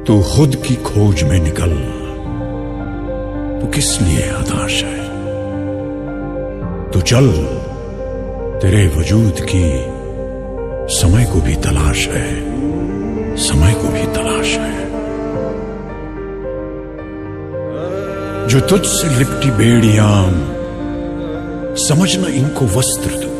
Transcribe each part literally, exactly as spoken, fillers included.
तू खुद की खोज में निकल, तू किस लिए हताश है। तू चल, तेरे वजूद की समय को भी तलाश है, समय को भी तलाश है। जो तुझसे लिपटी बेड़ियां, समझना इनको वस्त्र तू।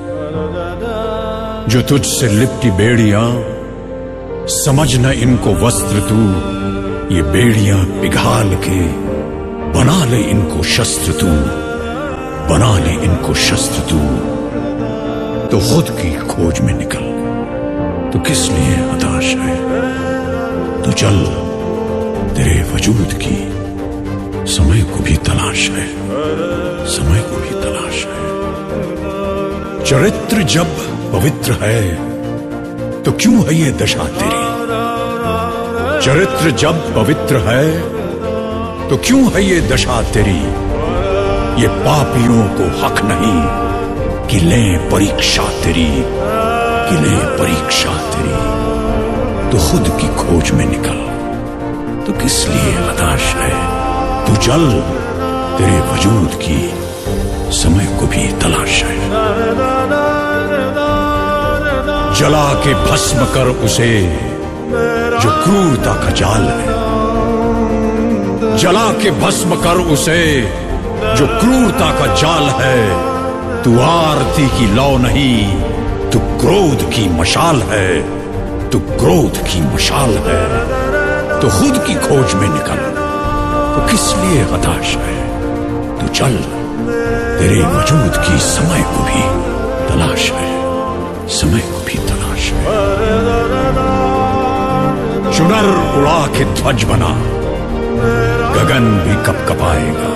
जो तुझसे लिपटी बेड़ियां, समझना इनको वस्त्र तू। ये बेड़ियां पिघाल के बना ले इनको शस्त्र तू, बना ले इनको शस्त्र तू। तो खुद की खोज में निकल, तो किस लिए हताश है। तो चल, तेरे वजूद की समय को भी तलाश है, समय को भी तलाश है। चरित्र जब पवित्र है तो क्यों है ये दशा तेरी। चरित्र जब पवित्र है तो क्यों है ये दशा तेरी। ये पापियों को हक नहीं कि लें परीक्षा तेरी, कि लें परीक्षा तेरी। तो खुद की खोज में निकल, तो किस लिए हताश है। तू चल, तेरे वजूद की समय को भी तलाश है। जला के भस्म कर उसे जो क्रूरता का जाल है। जला के भस्म कर उसे जो क्रूरता का जाल है। तू आरती की लौ नहीं, तू क्रोध की मशाल है, तू क्रोध की मशाल है। तो खुद की खोज में निकल, तो किस लिए हताश है। तू चल, तेरे वजूद की समय को भी तलाश है, समय को भी तलाश है। चुनर उड़ा के ध्वज बना, गगन भी कप कपाएगा।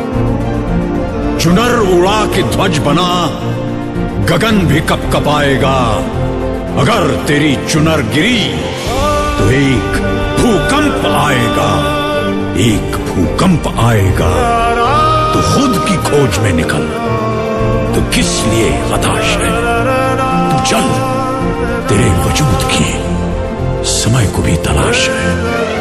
चुनर उड़ा के ध्वज बना, गगन भी कप कपाएगा। अगर तेरी चुनर गिरी तो एक भूकंप आएगा, एक भूकंप आएगा। तो खुद की खोज में निकल, तो किस लिए हताश है। तू चल, तेरे वजूद की समय को भी तलाश है।